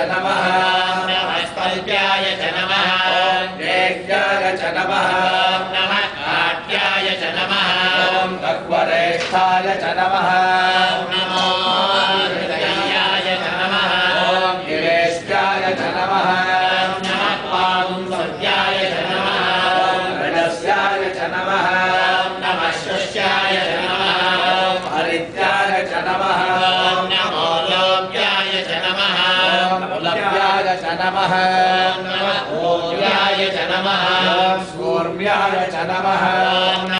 नमः नमस्कल्प्याय च नमः ज्ञेयाय च नमः काट्याय च नमः भगवरेष्ठाय च नमः नमो हृदयाय च नमः गिरेष्ट्याय च नमः पागुंसत्याय च नमः रजस्याय च नमः नमः शुष्याय च नमः हरित्याय च नमः नमो लोक्याय च नमः लभ्याय च नमः ऊर्याय च नमः सूर्याय च नमः